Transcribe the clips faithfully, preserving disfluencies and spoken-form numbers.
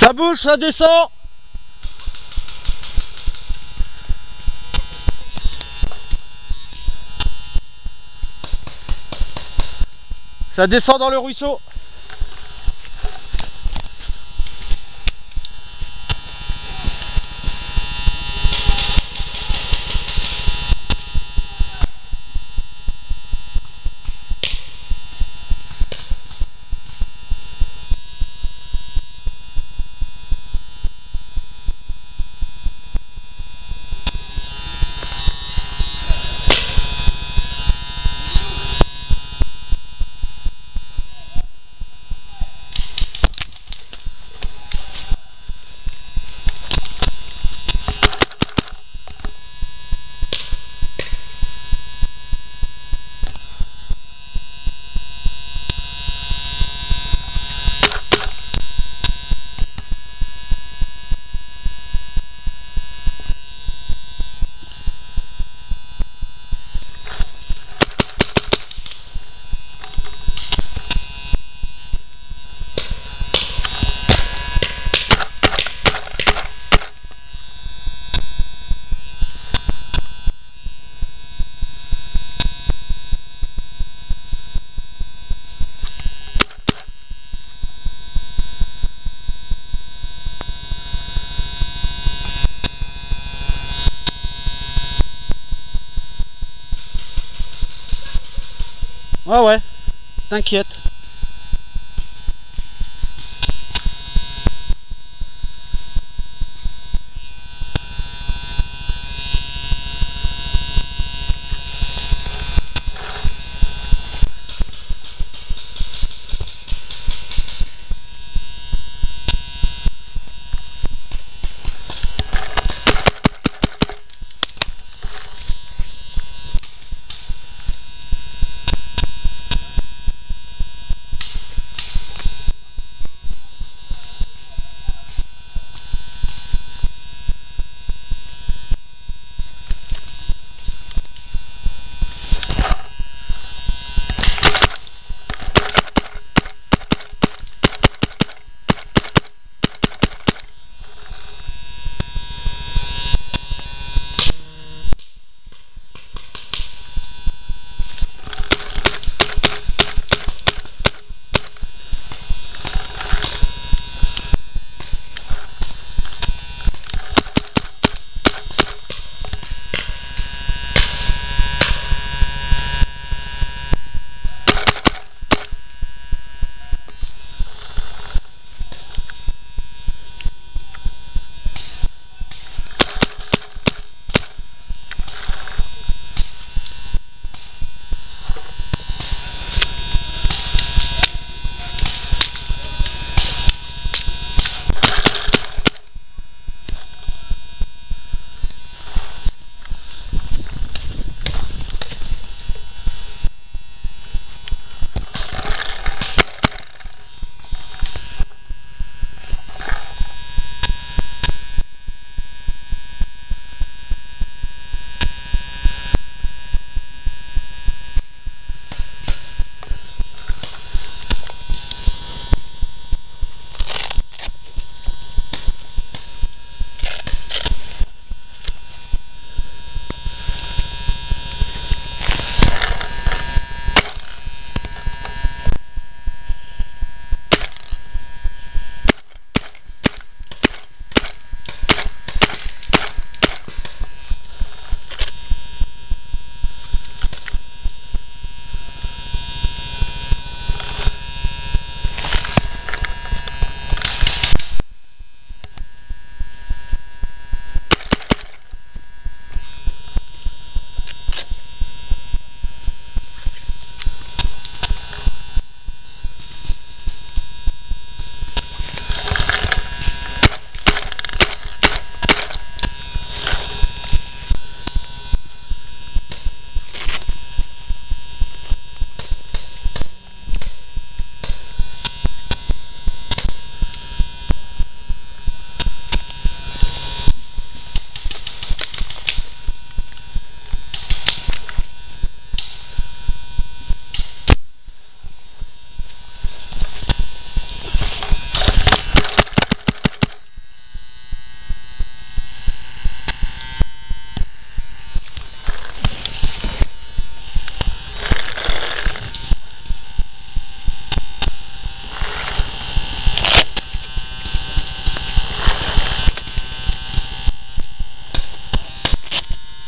Ça bouge, ça descend. Ça descend dans le ruisseau. Ouais ouais, t'inquiète.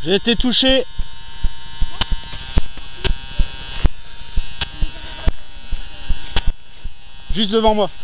J'ai été touché. Juste devant moi.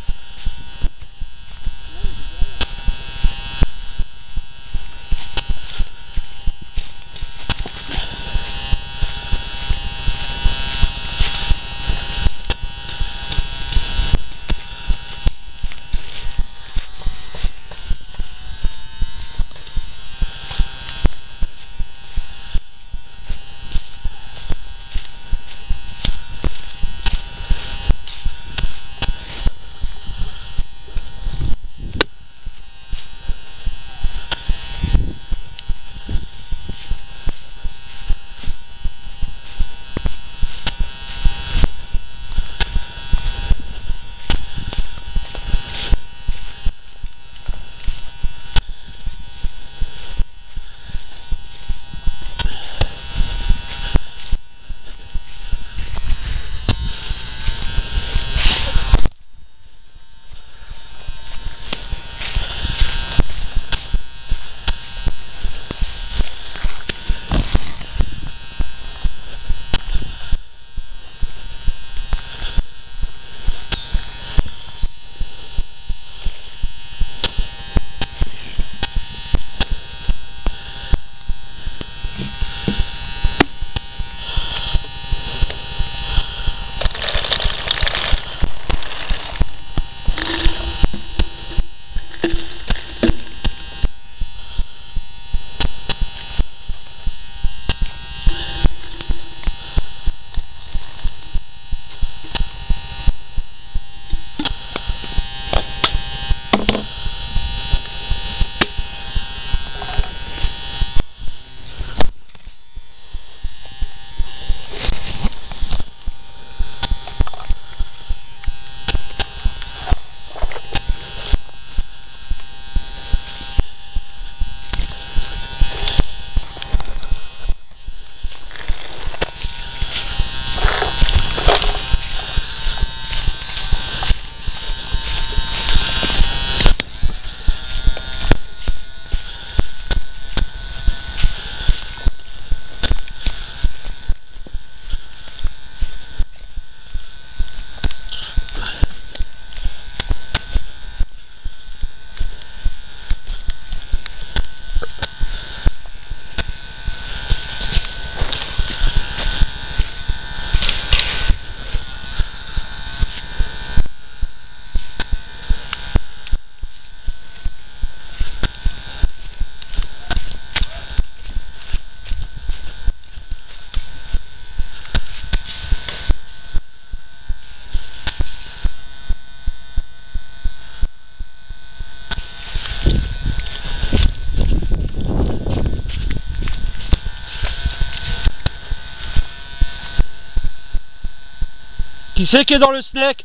Qui c'est qui est dans le snack?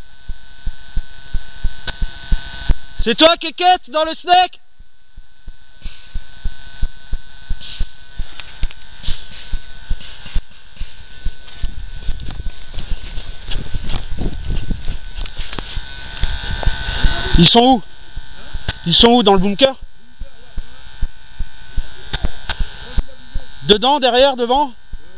C'est toi, Kékette, dans le snack? Ils sont où? Ils sont où, dans le bunker? Dedans, derrière, devant?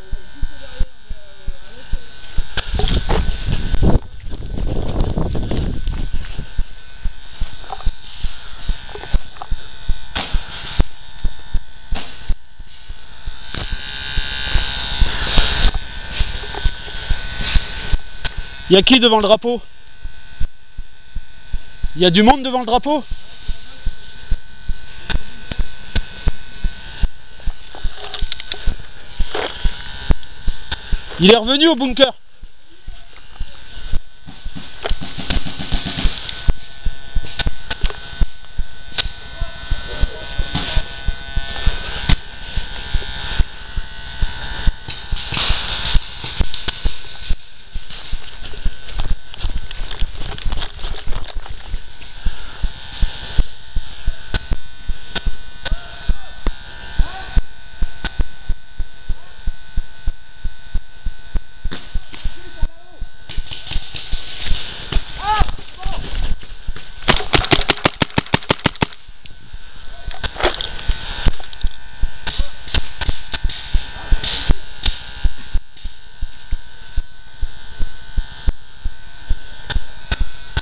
Il y a qui devant le drapeau? Il y a du monde devant le drapeau? Il est revenu au bunker.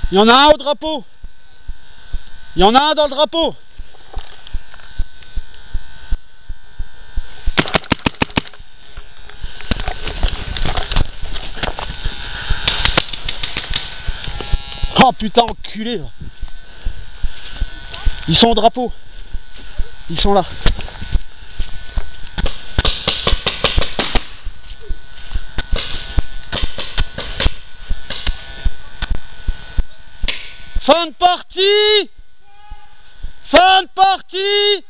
Il y en a un au drapeau. Il y en a un dans le drapeau. Oh putain, enculé. Ils sont au drapeau. Ils sont là. Fin de partie. Fin de partie.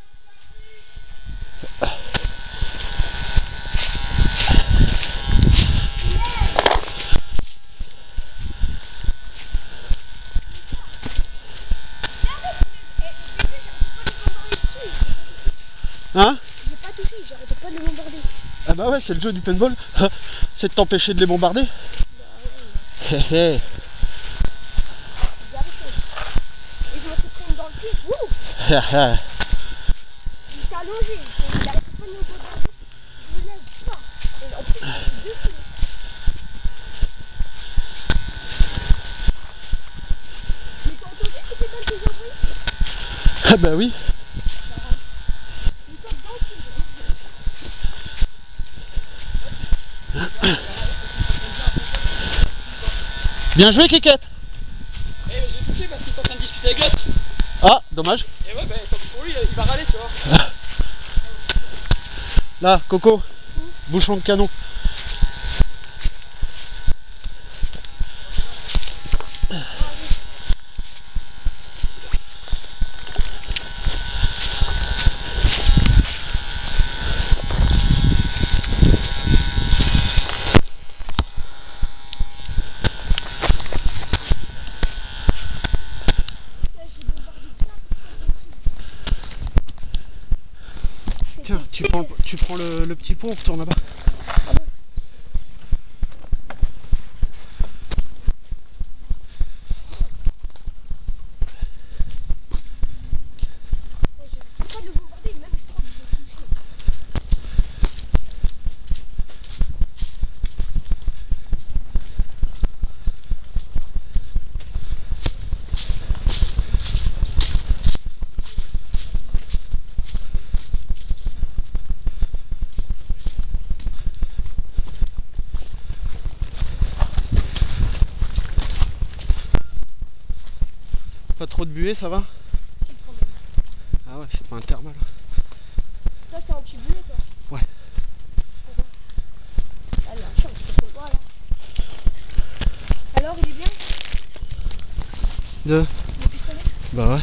Hein? J'ai pas touché, j'arrête pas de les bombarder. Ah bah ouais, c'est le jeu du paintball. C'est de t'empêcher de les bombarder. Bah ouais. Hé hé. Et je me suis pris dans le cul. Wouh! Il était allongé. Il arrêtait pas de me bombarder. Je me lève pas. Et en plus, il était dessus. Mais t'as entendu que c'était dans tes oreilles? Ah bah oui. Bien joué, Kékette. Eh, j'ai touché parce qu'il est en train de discuter avec l'autre. Ah, dommage. Et ouais, bah, comme pour lui, il va râler, tu vois. Là, Coco, mmh. Bouchon de canon. Tiens, tu prends, tu prends le, le petit pont, on retourne là-bas. Pas trop de buée, ça va? Si, quand même. Ah ouais, c'est pas un thermal. Là, c'est anti-buée, quoi. Ouais. Allez, un chien, tu peux le voir, là. Alors, il est bien? De? Le pistolet? Bah ouais.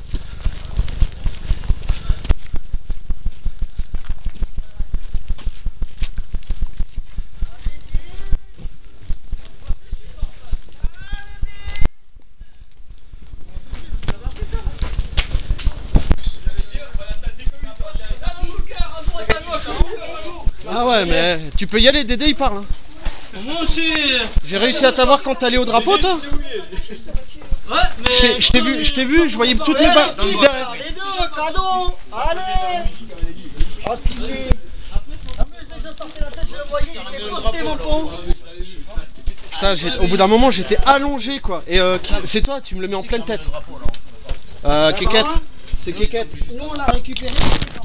Ah ouais, mais tu peux y aller, Dédé il parle. Hein. Moi aussi. J'ai réussi à t'avoir quand t'allais au drapeau, toi. Ouais, mais. Je t'ai vu, je t'ai vu, je voyais toutes les balles. Les deux, cadeau. Allez. Enculé. J'ai déjà sorti la tête, je le voyais, il était posté mon con. Putain, au bout d'un moment, j'étais allongé, quoi. Et euh, c'est toi, tu me le mets en pleine tête. Euh, Kékette. C'est Kékette. Nous, on l'a récupéré.